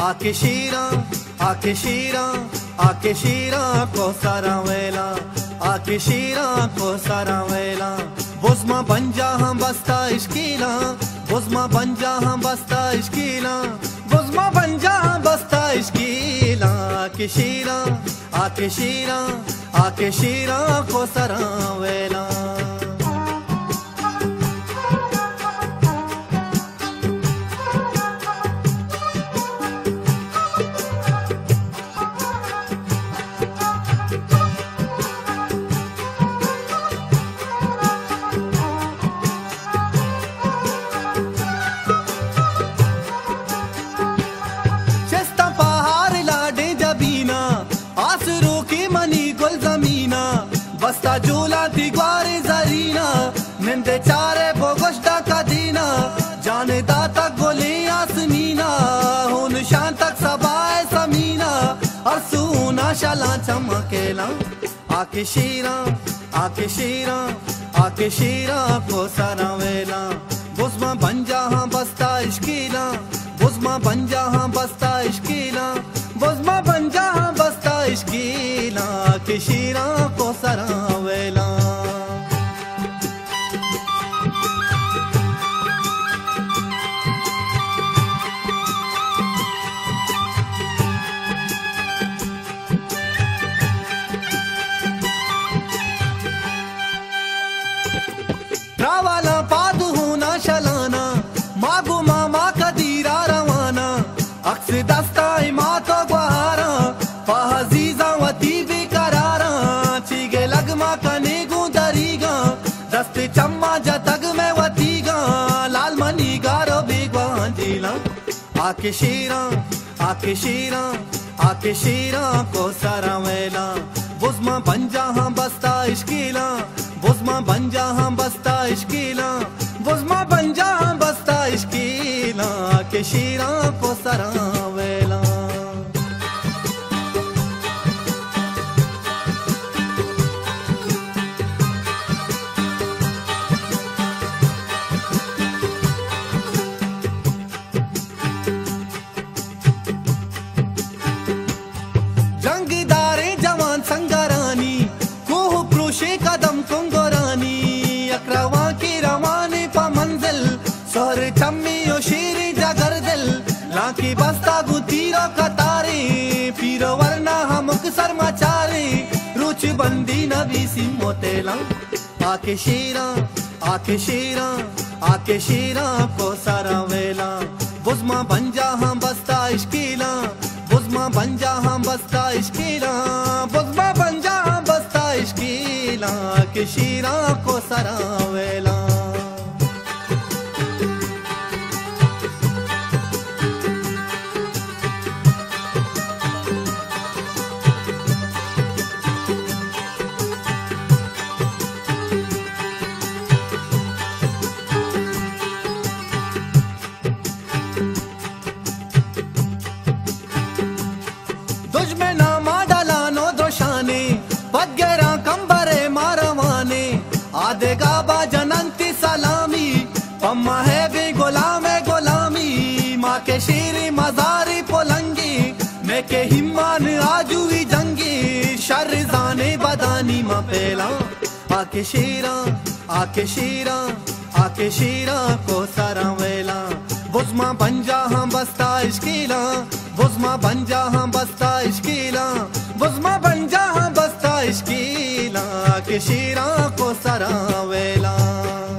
आके शीरा आके शीरा आके शीरा को सारा वेला आके शीरा को सारा वेला बुज़मा बंजा हम बस्ता इश्कीला बुज़मा बंजा हम बस्ता इश्कीला बुज़मा बंजा हम बस्ता इश्कीला आके शीरा आके शीरा आके शीरा को सारा वेला बस्ता झूला दिगवारे जरीना निंदे चारे बोगोश्ता का दीना जाने दाता गोले आसमीना हुन शान तक सबाए समीना और सूना शाला चमकेला आके शीरा आके शीरा आके शीरा को सारा वेला बुज़मा बंजा हाँ बस्ता इश्कीला बुज़मा बंजा हाँ बस्ता इश्कीला बुज़मा बंजा हाँ बस्ता इश्कीला आके शीरा को सारा वेला रावाला पाद होना शलाना मागो मामा का दीरा रवाना अक्स दस्ता इमातो ग्वारा फहजीजा वती बेकरारा चीगे लगमा कने गो दरीगा दस्ते चम्मा जतग में वतीगा लाल मनी गारो बेगवा जिला आके शीरा आके शीरा आके शीरा को सारा वेला बुज़मा बंजा हाँ बस्ता इश्कीला बुज़मा बंजा हाँ बस्ता इश्कीला बुज़मा बंजा हाँ बस्ता इश्कीला आके शीरा को सारा वेला जंगदारे जवान संगरानी कोह प्रोशे कदम कुंगोरानी अकरवा की रवाने पा मंजिल सोहर चम्मी ओ शेरे जगर दिल लाकी बस्ता गुतीरो कतारे पीरो वरना हम सर मचारे रुच बंदी नबी सी मोतेला आके शीरा आके शीरा आके शीरा को सारा वेला बुज़मा बंजा हम बस्ता इश्कीला बुज़मा बंजा हम बस्ता इश्कीला बुज़मा बंजा हम बस्ता इश्कीला आके शीरा को सारा वेला तुझमें नामा डालानो दोशाने बगैरा कंबरे मारवाने आधे गाबा जनंती सलामी पम्मा है बे गुलामी माँ के शेरे मजारी पोलंगी मैं के हिम्मान आजुई जंगी शर जाने बदानी माँ पेला आके शीरा आके शीरा आके शीरा को सारा वेला बुज़मा बंजा हम बस्ता इश्कीला बुज़मा बंजा हम बस्ता इश्कीला बुज़मा बंजा हम बस्ता इश्कीला आके शीरा को सारा वेला।